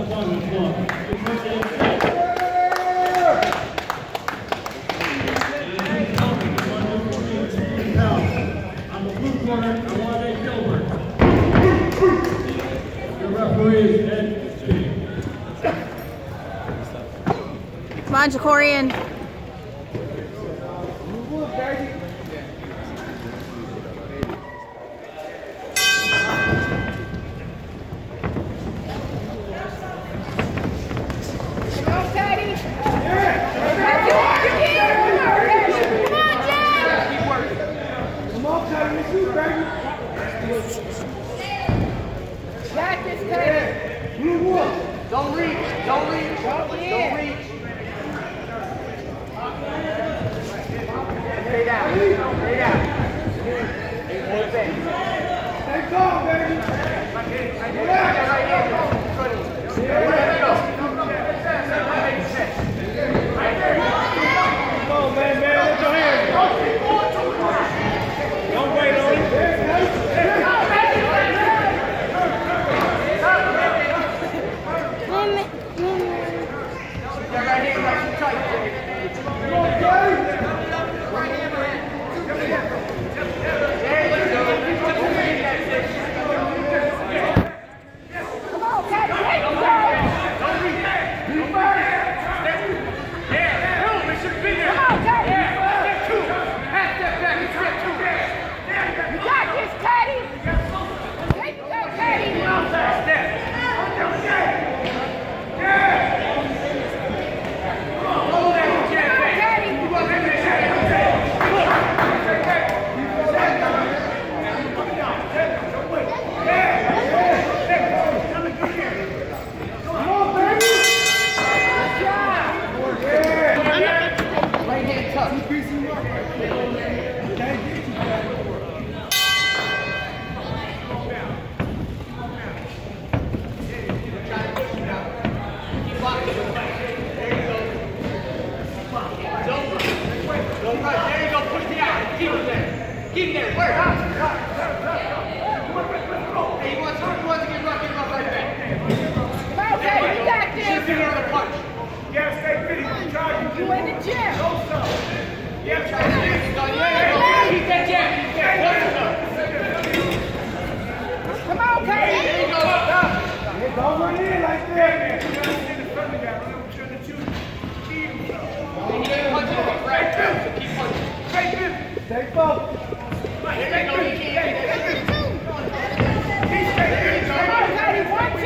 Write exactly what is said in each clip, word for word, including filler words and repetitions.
Come on, Jacorian. Don't reach, don't reach, don't reach. Stay down, stay down. Stay calm, baby. Come on, man, man, lift your hands. Don't wait on it. Keep there, work. Hey, he wants, he wants to get rough, get rough like that. Okay, you got this. Shoot him another punch. Yeah, stay fitting. Try to You in the gym. go some. Yeah, try to Yeah, keep that jab. Come on, Cody. There you go. Don't run in like that. You gotta get in front of that. Remember, you're the two. Keep He ain't punching him right now, so keep punching. Stay focused. Here they go, he can't. Come on, Cody. One, two.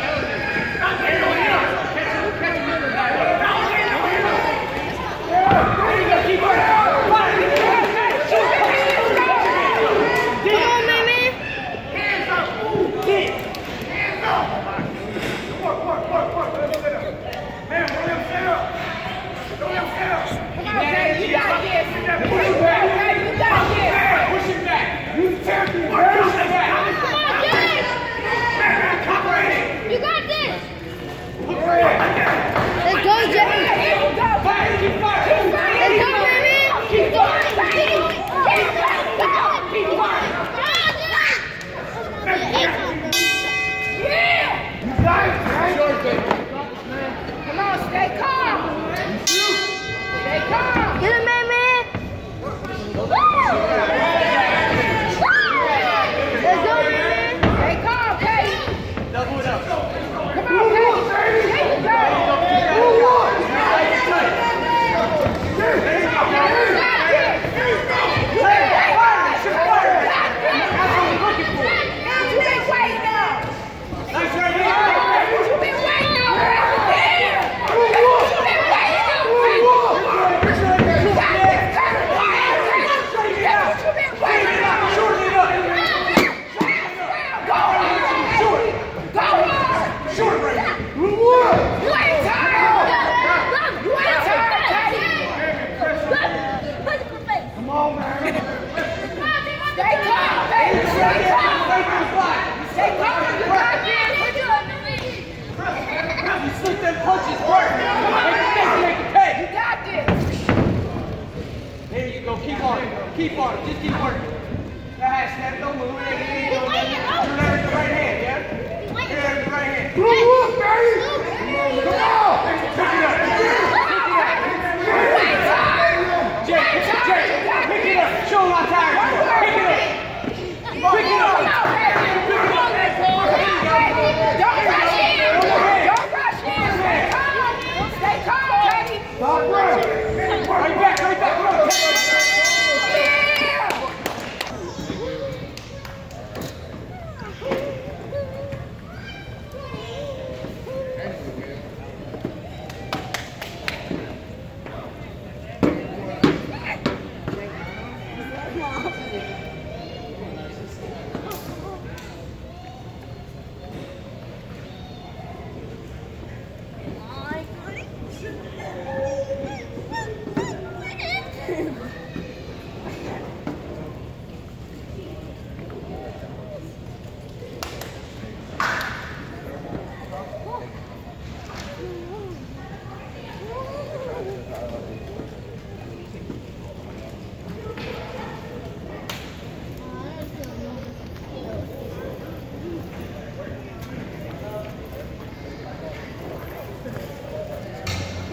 Keep on it. Just keep working. That snap, don't move. Turn over the right hand, yeah? Turn over the right hand.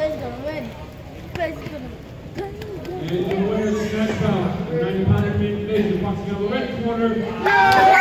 Play's gonna win. Play's gonna And the winner of the next bout, ninety pounder division, boxing out of the red corner.